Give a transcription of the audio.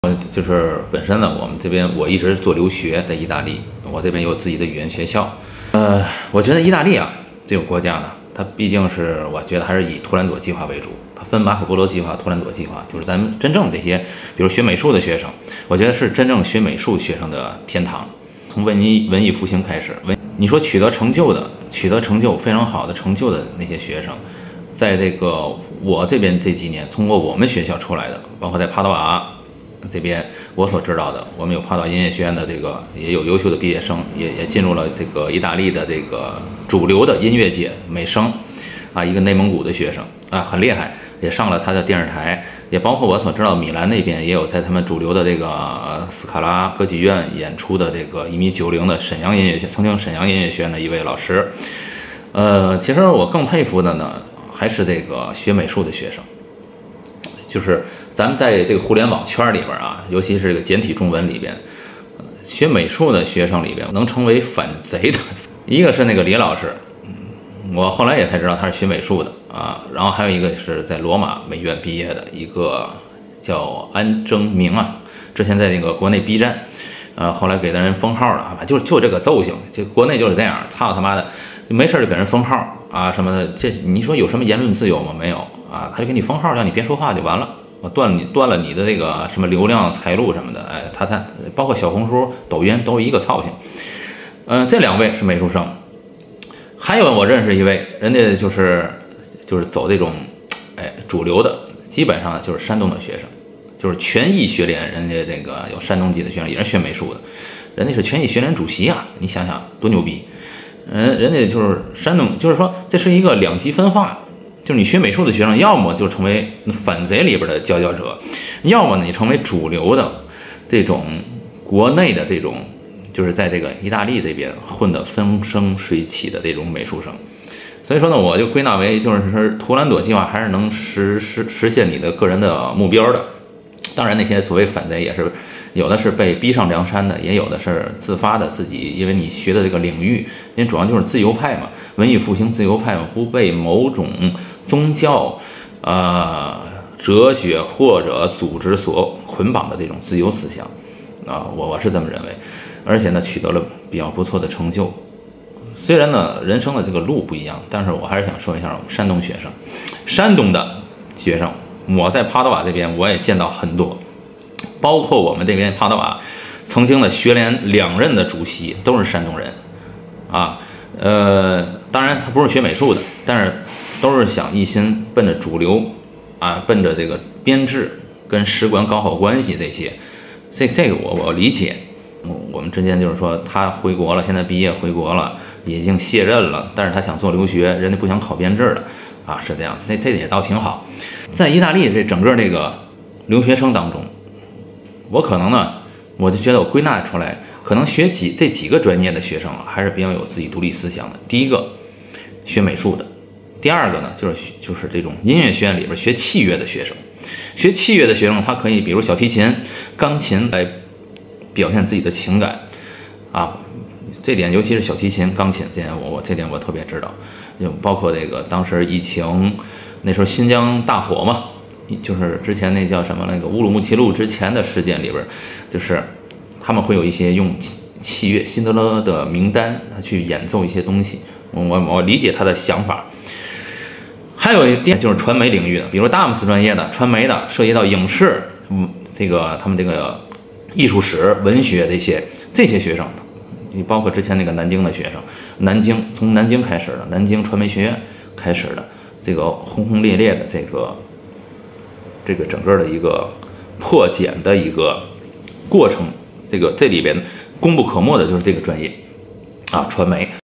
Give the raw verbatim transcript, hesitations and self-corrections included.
呃，就是本身呢，我们这边我一直做留学，在意大利，我这边有自己的语言学校。呃，我觉得意大利啊，这个国家呢，它毕竟是我觉得还是以图兰朵计划为主，它分马可波罗计划、图兰朵计划，就是咱们真正的这些，比如学美术的学生，我觉得是真正学美术学生的天堂。从文艺文艺复兴开始，文你说取得成就的、取得成就非常好的成就的那些学生，在这个我这边这几年，通过我们学校出来的，包括在帕多瓦这边我所知道的，我们有帕多瓦音乐学院的这个也有优秀的毕业生，也也进入了这个意大利的这个主流的音乐界美声啊，一个内蒙古的学生啊，很厉害，也上了他的电视台，也包括我所知道米兰那边也有在他们主流的这个斯卡拉歌剧院演出的这个一米九零的沈阳音乐学，曾经沈阳音乐学院的一位老师。呃，其实我更佩服的呢，还是这个学美术的学生。就是咱们在这个互联网圈里边啊，尤其是这个简体中文里边，学美术的学生里边能成为反贼的，一个是那个李老师，我后来也才知道他是学美术的啊。然后还有一个是在罗马美院毕业的一个叫安征明啊，之前在那个国内 B 站，呃，后来给的人封号了啊，就就这个揍性，这国内就是这样，操他妈的，没事就给人封号啊什么的，这你说有什么言论自由吗？没有。啊，他就给你封号，让你别说话就完了，我断了你断了你的这个什么流量、财路什么的，哎，他他包括小红书、抖音都是一个操性。嗯、呃，这两位是美术生，还有我认识一位，人家就是就是走这种哎主流的，基本上就是山东的学生，就是全艺学联，人家这个有山东籍的学生也是学美术的，人家是全艺学联主席啊，你想想多牛逼！嗯，人家就是山东，就是说这是一个两极分化。就是你学美术的学生，要么就成为反贼里边的佼佼者，要么你成为主流的这种国内的这种，就是在这个意大利这边混得风生水起的这种美术生。所以说呢，我就归纳为就是说，图兰朵计划还是能实实实现你的个人的目标的。当然，那些所谓反贼也是有的是被逼上梁山的，也有的是自发的自己，因为你学的这个领域，因为主要就是自由派嘛，文艺复兴自由派嘛，不被某种宗教、呃哲学或者组织所捆绑的这种自由思想啊，我我是这么认为，而且呢取得了比较不错的成就。虽然呢人生的这个路不一样，但是我还是想说一下我们山东学生，山东的学生。我在帕多瓦这边我也见到很多，包括我们这边帕多瓦曾经的学联两任的主席都是山东人啊，呃，当然他不是学美术的，但是都是想一心奔着主流啊，奔着这个编制跟使馆搞好关系这些，这这个我我理解。我们之间就是说他回国了，现在毕业回国了，已经卸任了，但是他想做留学，人家不想考编制的啊，是这样，这这也倒挺好。在意大利这整个这个留学生当中，我可能呢，我就觉得我归纳出来，可能学几这几个专业的学生啊，还是比较有自己独立思想的。第一个，学美术的；第二个呢，就是就是这种音乐学院里边学器乐的学生。学器乐的学生，他可以比如小提琴、钢琴来表现自己的情感啊，这点尤其是小提琴、钢琴这点我我这点我特别知道，就包括这个当时疫情。那时候新疆大火嘛，就是之前那叫什么那个乌鲁木齐路之前的事件里边，就是他们会有一些用器乐辛德勒的名单，他去演奏一些东西，我我理解他的想法。还有一点就是传媒领域的，比如大姆斯专业的传媒的，涉及到影视，嗯，这个他们这个艺术史、文学这些这些学生，你包括之前那个南京的学生，南京从南京开始的，南京传媒学院开始的。这个轰轰烈烈的这个这个整个的一个破茧的一个过程，这个这里边功不可没的就是这个专业啊，传媒。